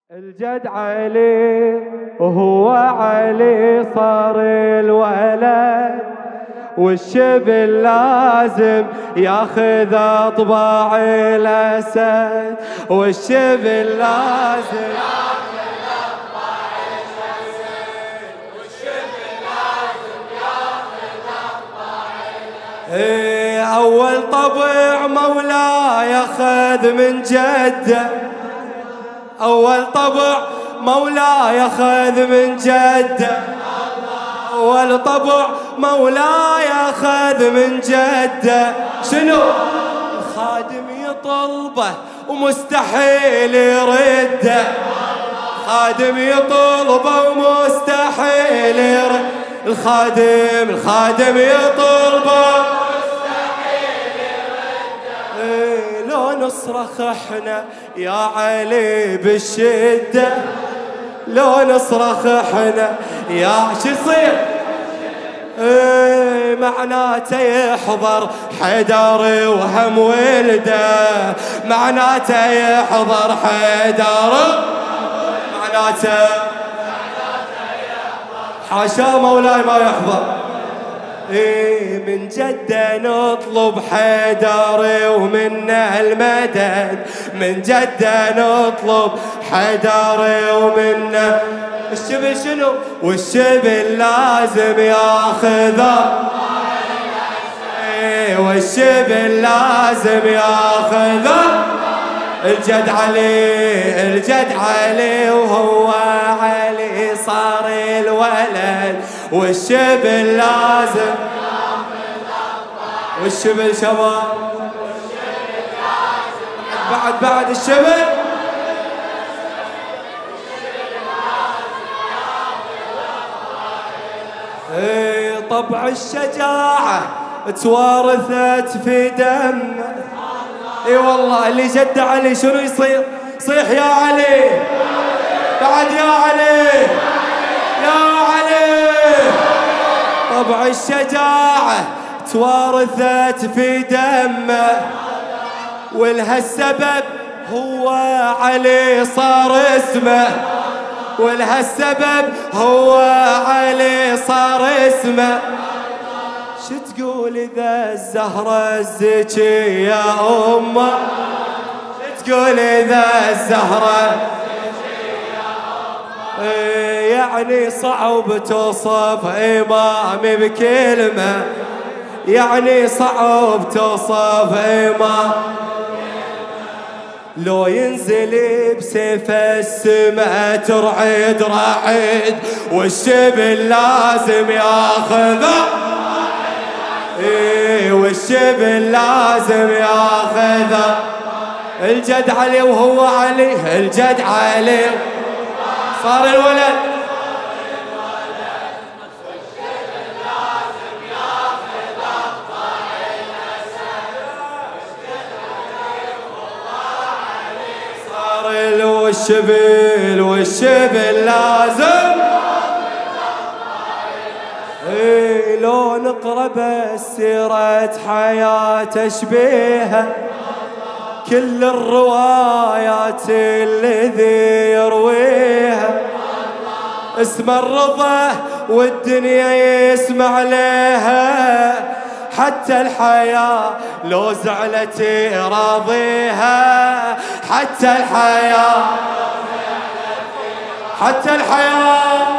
الجد علي وهو علي صار الولد، والشبل لازم ياخذ اطباع الاسد، والشبل لازم ياخذ اطباع الاسد، والشبل لازم ياخذ اطباع الاسد. اول طبع مولاي اخذ من جده، أول طبع مولاي أخذ من جده، أول طبع مولاي أخذ من جده. شنو؟ الخادم يطلبه ومستحيل يرده، الخادم يطلبه ومستحيل يرده، الخادم يطلبه نصرخ احنا يا علي بالشدة، لو نصرخ احنا يا شو يصير؟ معناته يحضر حيدر وهم ولده، معناته يحضر حيدر، معناته حاشا مولاي ما يحضر. من جده نطلب حيدر ومنا المدد، من جده نطلب حيدر ومنا الشبل. شنو؟ والشبل لازم ياخذه، والشبل لازم ياخذه. الجد علي، الجد علي وهو علي صار الولد، والشبل لازم والشبل شباب، بعد الشبل طبع الشجاعة توارثت في دم. اي والله اللي جد علي شنو يصير؟ صيح يا علي، بعد يا علي، يا علي. طبع الشجاعة توارثت في دمه، ولهالسبب هو علي صار اسمه، ولهالسبب هو علي صار اسمه. شو تقول إذا الزهرة الزكي يا أمه؟ شو تقول إذا الزهرة الزكي يا أمه؟ يعني صعب توصف إمامي بكلمة، يعني صعب توصف إمام. لو ينزل بسيف السماء ترعد رعد، والشبل لازم ياخذه، والشبل لازم ياخذه. الجد علي وهو علي، الجد علي صار الولد، والشبل لازم ياخذ اطباع الاسد، والشبل علي وهو علي صار والشبل لازم. لو نقرأ بس سيرة حياة شبيها، كل الروايات الذي يرويها، اسم الرضا والدنيا يسمع لها، حتى الحياة لو زعلت راضيها، حتى الحياة، حتى الحياة.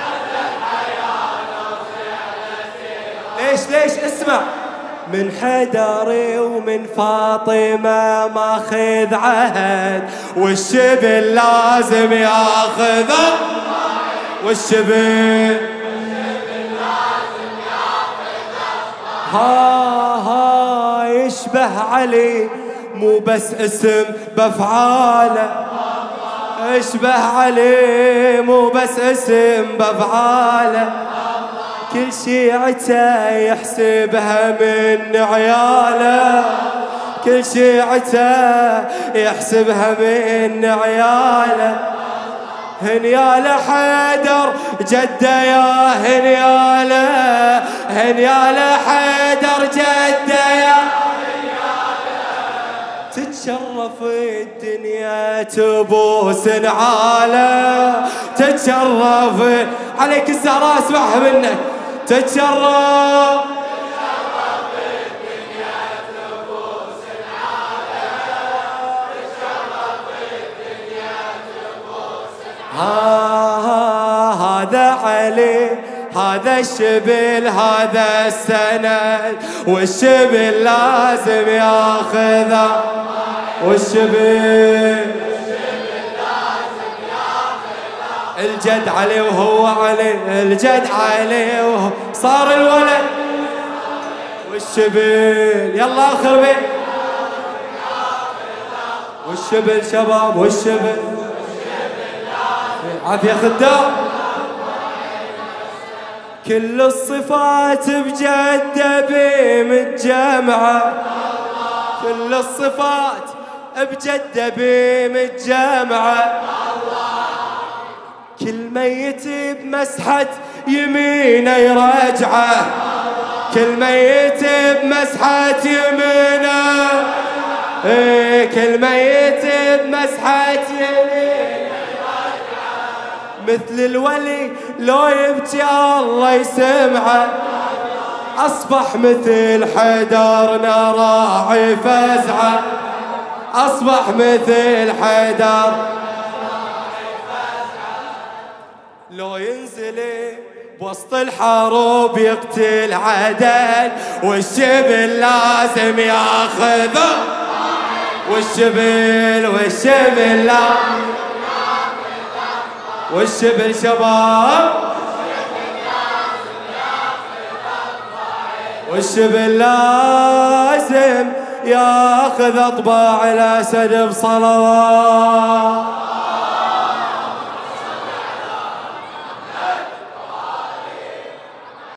ليش اسمع؟ من حيدر ومن فاطمة ماخذ عهد، والشبل لازم ياخذه، والشبل لازم ياخذه. ها يشبه علي مو بس اسم بافعاله، يشبه علي مو بس اسم بافعاله، كل شيعته يحسبها من عياله، كل شيعته يحسبها من عياله. هنياله حيدر جده يا هنياله، هنياله حيدر جده يا هنياله. تتشرف الدنيا تبوس نعاله، تتشرف عليك الزهراء اسمعها منك. تتشرف الدنيا تبوس نعاله، تتشرف الدنيا تبوس نعاله. هذا علي هذا الشبل هذا السند، والشبل لازم ياخذه، والشبل لازم ياخذه. الجد علي وهو علي، الجد علي وهو صار الولد، والشبل يلا اخر بيت، والشبل شباب والشبل عافية خدام. كل الصفات بجدة بمتجمعة، كل الصفات بجدة بمتجمعة. كل ميت بمسحة يمينه يرجعه، كل ميت بمسحة يمينه، كل ميت بمسحة يمينه. مثل الولي لو يبكي الله يسمعه، أصبح مثل حيدرنا راعي فزعه، أصبح مثل حيدر لو ينزل بوسط الحروب يقتل عدل، والشبل لازم ياخذه، والشبل لازم، والشبل شباب، والشبل لازم ياخذ اطباع الاسد بصلوات.